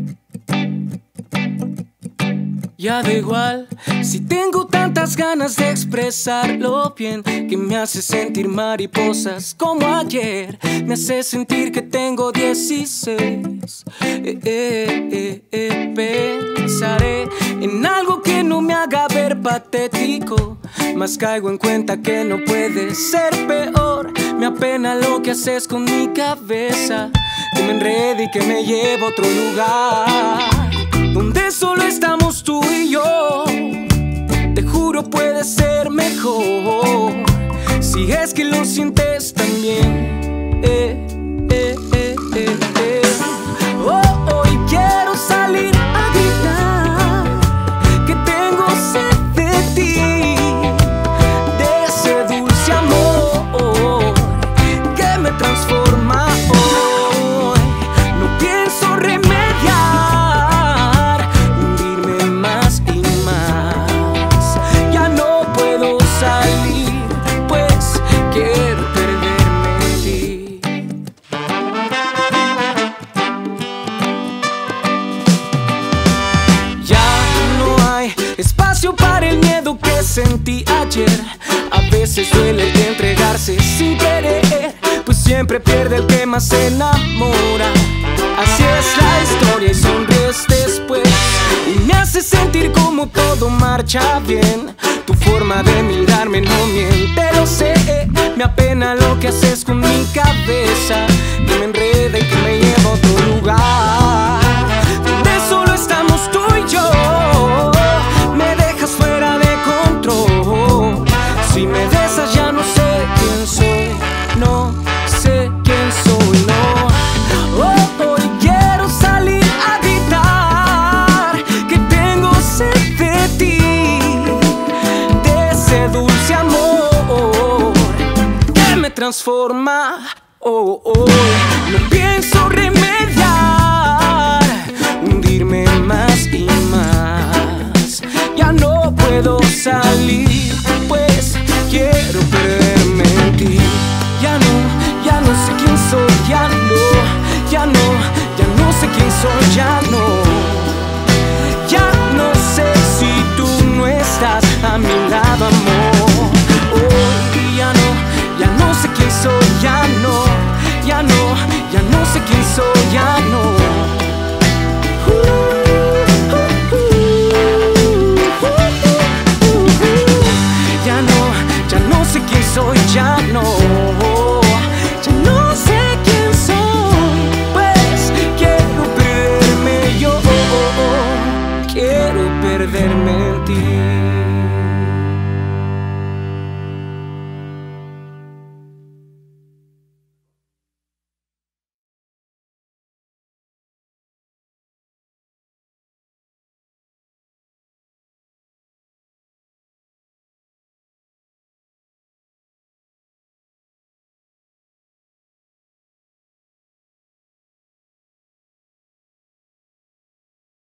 Ya da igual si tengo tantas ganas de expresarlo bien, que me hace sentir mariposas como ayer, me hace sentir que tengo 16. Pensaré en algo que no me haga ver patético, mas caigo en cuenta que no puede ser peor. Me apena lo que haces con mi cabeza, que me enrede y que me lleva a otro lugar donde solo estamos tú y yo. Te juro puede ser mejor, si es que lo sientes también. Hoy quiero salir a gritar que tengo sed de ti, de ese dulce amor que me transforma hoy. No pienso remediar, hundirme más y más. Ya no puedo salir, pues quiero perderme en ti. Ya no hay espacio para el miedo que sentí ayer. A veces duele entregarse sin querer, pues siempre pierde el que más se enamora. Así es la historia y sonríes después, y me hace sentir como todo marcha bien. Tu forma de mirarme no miente, lo sé. Me apena lo que haces con mi cabeza, que me enreda y que me lleva a otro lugar donde solo estamos tú y yo. Me dejas fuera de control, si me besas ya no sé quién soy, no sé quién soy, no. Hoy quiero salir a gritar que tengo sed de ti, de ese dulce amor que me transforma. No pienso remediar, hundirme más y más. Ya no puedo salir, pues quiero perderme en ti. Ya no sé quién soy, ya no sé quién soy, ya no sé si tú no estás a mi lado, amor. Hoy ya no sé quién soy, ya no sé quién soy, ya no.